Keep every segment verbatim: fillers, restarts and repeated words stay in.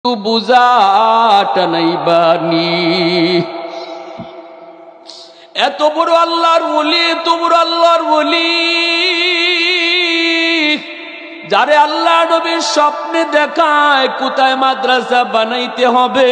বুঝাটা নাই বানি। এত বড় আল্লাহর ওলি, এত বড় আল্লাহর ওলি, যারে আল্লাহ নবীর স্বপ্নে দেখায় কোথায় মাদ্রাসা বানাইতে হবে।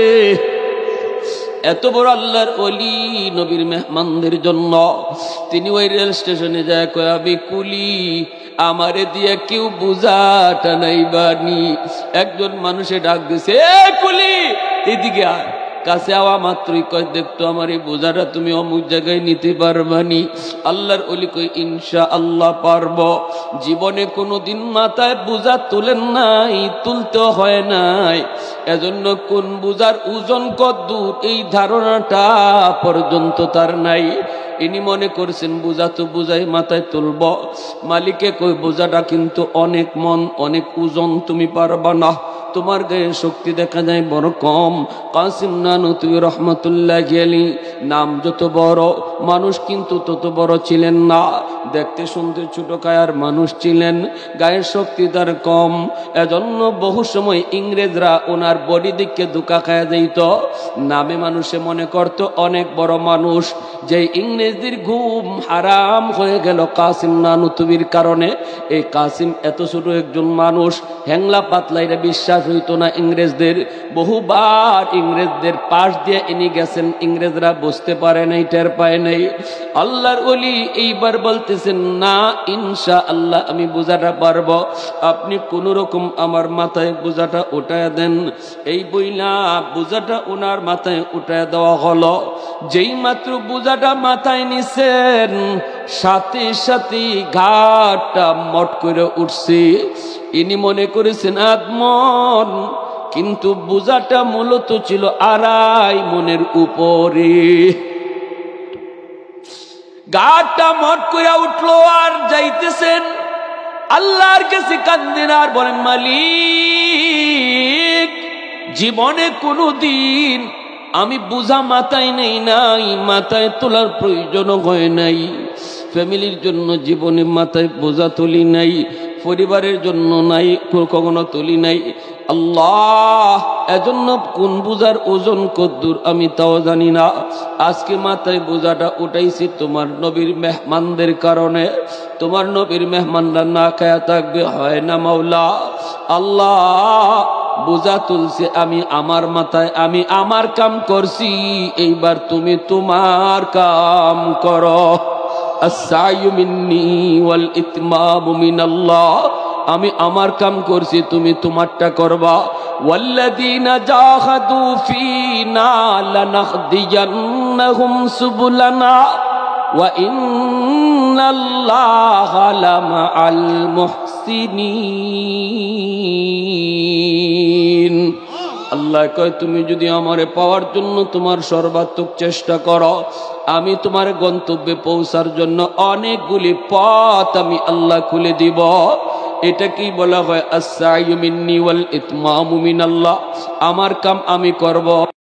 এত বড় আল্লাহর ওলি নবীর মেহমানদের জন্য তিনি ওই রেল স্টেশনে যায় কয়, আমি কুলি, আমারে দিয়ে কেউ বুঝাটা নাই বানি। একজন মানুষে ডাক দিছে, এ কুলি এদিকে আয়। কাছে আওয়া মাত্রই কয়, দেখতো আমার এই বোঝাটা তুমি অমুক জায়গায় নিতে পারবানি। আল্লাহর ওলি কই, ইনশা আল্লাহ পারব। জীবনে কোনোদিন মাথায় বোঝা তুলেন নাই, তুলতে হয় নাই। এজন্য কোন বোঝার ওজন কদ্দূর এই ধারণাটা পর্যন্ত তার নাই। ইনি মনে করছেন বোঝা তো বোঝাই মাথায় তুলব। মালিকে কই, বোঝাটা কিন্তু অনেক মন, অনেক ওজন, তুমি পারবা না, তোমার গায়ে শক্তি দেখা যায় বড় কম। কাসিম নানুতুবি রহমতুল্লাহ আলাইহি নাম যত বড়, মানুষ কিন্তু তত বড় ছিলেন না। দেখতে শুনতে ছোট কায়ার মানুষ ছিলেন, গায়ের শক্তি তার কম। এজন্য বহু সময় ইংরেজরা ওনার বডি দিকে ধোঁকা খায়া যাইত। নামে মানুষে মনে করত অনেক বড় মানুষ। যে ইংরেজদের ঘুম হারাম হয়ে গেল কাসিম নানুতুবির কারণে। এই কাসিম এত ছোট একজন মানুষ, হ্যাংলা পাতলা, এটা বিশ্বাস হইতো না ইংরেজদের। বহুবার ইংরেজদের পাশ দিয়ে ইনি গেছেন, ইংরেজরা বুঝতে পারে নাই, টের পায় নাই। আল্লাহর ওলি এইবার বলতেছেন, না ইনশা আল্লাহ আমি বোঝাটা পারবো, আপনি কোন রকম আমার মাথায় বোঝাটা উঠায় দেন। এই বইলা বোঝাটা ওনার মাথায় উঠায় দেওয়া হলো। যেই মাত্র বোঝাটা মাথায় নিছেন, সাথে সাথে ঘাটটা মট করে উঠছে। ইনি মনে করেছেন আদমন, কিন্তু বোঝাটা মূলত ছিল আড়াই মনের উপরে। গাটা মট করে উঠলো আর যাইতেছেন আল্লাহর কাছে কান্দেন আর বলেন, মালিক, জীবনে কোনো দিন আমি বোঝা মাথায় নেই নাই, মাথায় তোলার প্রয়োজন হয় নাই। ফ্যামিলির জন্য জীবনে মাথায় বোঝা তুলি নাই, পরিবারের জন্য নাই, কখনো তুলি নাই। আল্লাহ, এজন্য কোন বোঝার ওজন কদ্দুর আমি তাও জানি না। আজকে মাথায় বোঝাটা উঠাইছি তোমার নবীর মেহমানদের কারণে। তোমার নবীর মেহমানরা না খায়া থাকবে, হয় না মাওলা। আল্লাহ, বোঝা তুলছে আমি আমার মাথায়, আমি আমার কাম করছি, এইবার তুমি তোমার কাম করো। আস-সা'য়ু মিন্নি ওয়াল ইতমামু মিনাল্লাহ। আমি আমার কাম করছি, তুমি তোমারটা করবা। ওয়াল্লাযীনা জাহাদু ফীনা লানাহদিয়ান্নাহুম সুবুলানা ওয়া ইন্নাল্লাহা লামাআল মুহসিনিন। আল্লাহ কয়, তুমি যদি আমারে পাওয়ার জন্য তোমার সর্বাত্মক চেষ্টা করো, আমি তোমার গন্তব্যে পৌঁছার জন্য অনেকগুলি পথ আমি আল্লাহ খুলে দিব। এটা কি বলা হয়? আস-সা'য়ু মিন্নি ওয়াল ইতমামু মিনাল্লাহ। আমার কাম আমি করব।